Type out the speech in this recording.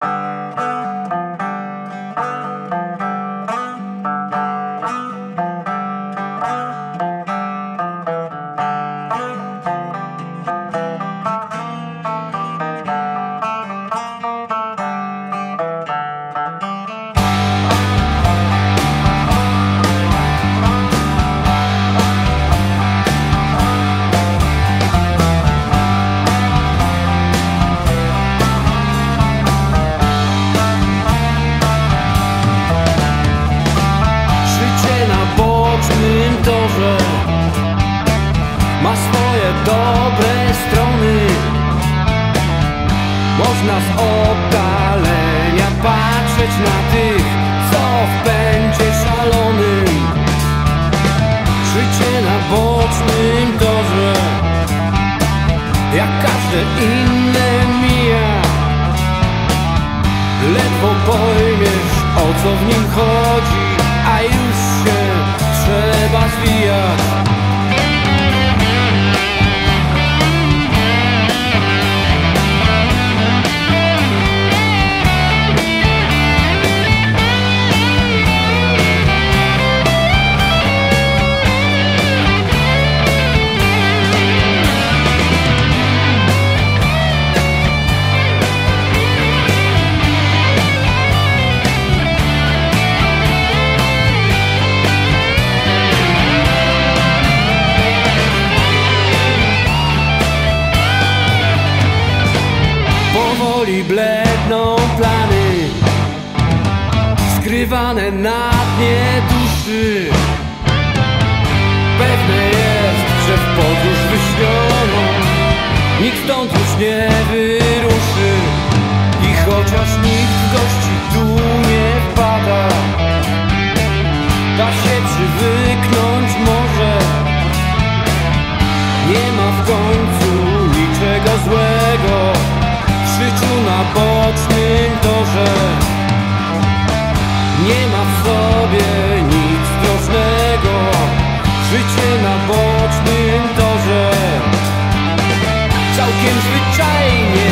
Ma swoje dobre strony. Można z oddalenia patrzeć na tych, co w pędzie szalonym. Życie na bocznym torze, jak każde inne mija. Ledwo pojmiesz, o co w nim chodzi, a już się trzeba zwijać. Powoli bledną plany skrywane na dnie duszy. Pewne jest, że w podróż wyśnioną nikt stąd już nie wyruszy. I chociaż nikt w gości tu nie wpada, da się przywyknąć może. Nie ma w końcu niczego złego w życiu na bocznym torze. Nie ma w sobie nic strasznego życie na bocznym torze. Całkiem zwyczajnie